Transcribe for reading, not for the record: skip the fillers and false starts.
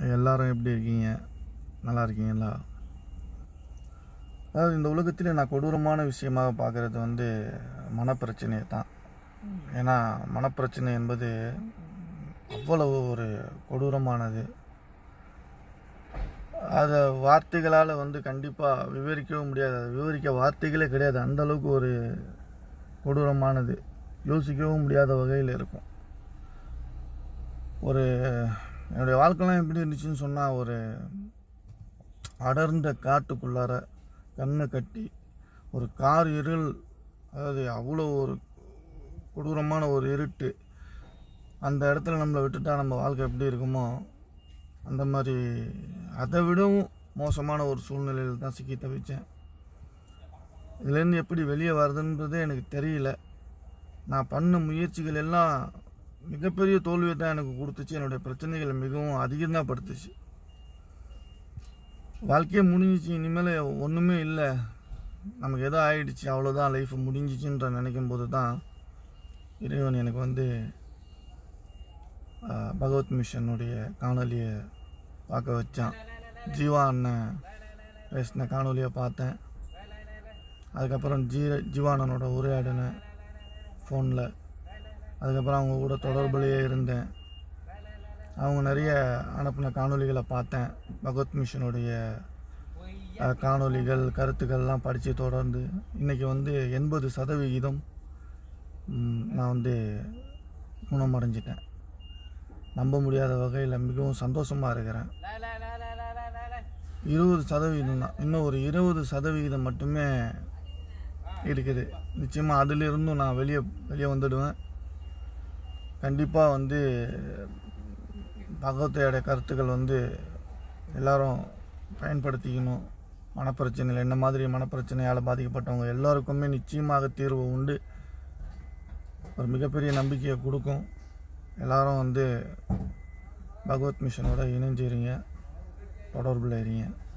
எல்லாரும் எப்படி இருக்கீங்க? நல்லா இருக்கீங்களா? அதாவது இந்த உலகத்திலே நான் கொடூரமான விஷயமாக பார்க்குறது மனப்பிரச்சனையை தான். ஏன்னா மனப்பிரச்சனை என்பது அவ்வளவு ஒரு கொடூரமானது. அதை வார்த்தைகளால் கண்டிப்பாக விவரிக்கவும் முடியாது. அதை விவரிக்க வார்த்தைகளே கிடையாது. அந்தளவுக்கு ஒரு கொடூரமானது. யோசிக்கவும் முடியாத வகையில் இருக்கும். என்னுடைய வாழ்க்கைலாம் எப்படி இருந்துச்சுன்னு சொன்னால், ஒரு அடர்ந்த காட்டுக்குள்ளார கண்ணை கட்டி ஒரு கார் இருள், அதாவது அவ்வளோ ஒரு கொடூரமான ஒரு இருட்டு. அந்த இடத்துல நம்மளை விட்டுட்டா நம்ம வாழ்க்கை எப்படி இருக்குமோ அந்த மாதிரி, அதை விடவும் மோசமான ஒரு சூழ்நிலையில் தான் சிக்கி தவிச்சேன். இதுலேருந்து எப்படி வெளியே வருதுன்றதே எனக்கு தெரியல. நான் பண்ண முயற்சிகள் எல்லாம் மிகப்பெரிய தோல்வியை தான் எனக்கு கொடுத்துச்சு. என்னுடைய பிரச்சனைகளை மிகவும் அதிகம்தான் படுத்துச்சு. வாழ்க்கையே முடிஞ்சிச்சு, இனிமேல் ஒன்றுமே இல்லை, நமக்கு எதோ ஆயிடுச்சு, அவ்வளோதான், லைஃப் முடிஞ்சிச்சுன்ற நினைக்கும் போது தான் இறைவன் எனக்கு பகவத் மிஷனுடைய காணொலியை பார்க்க வச்சான். ஜீவா அண்ணன் பேசின காணொலியை பார்த்தேன். அதுக்கப்புறம் ஜீவா அண்ணனோட உரையாடினேன் ஃபோனில். அதுக்கப்புறம் அவங்க கூட தொடர்புலையே இருந்தேன். அவங்க நிறைய அனுப்பின காணொலிகளை பார்த்தேன். பகவத் மிஷனுடைய காணொலிகள், கருத்துக்கள்லாம் படித்து தொடர்ந்து இன்றைக்கி 80% நான் குணமடைஞ்சிட்டேன். நம்ப முடியாத வகையில் மிகவும் சந்தோஷமாக இருக்கிறேன். 20% தான், இன்னும் ஒரு 20% மட்டுமே இருக்குது. நிச்சயமாக அதிலிருந்தும் நான் வெளியே வந்துடுவேன். கண்டிப்பாக பகவத்தையோட கருத்துக்கள் எல்லாரும் பயன்படுத்திக்கணும். மனப்பிரச்சனையில், என்ன மாதிரி மனப்பிரச்சனையால் பாதிக்கப்பட்டவங்க எல்லாருக்குமே நிச்சயமாக தீர்வு உண்டு. ஒரு மிகப்பெரிய நம்பிக்கையை கொடுக்கும். எல்லாரும் பகவத் மிஷனோட இணைஞ்சிருங்க, தொடர்பில் இருங்க.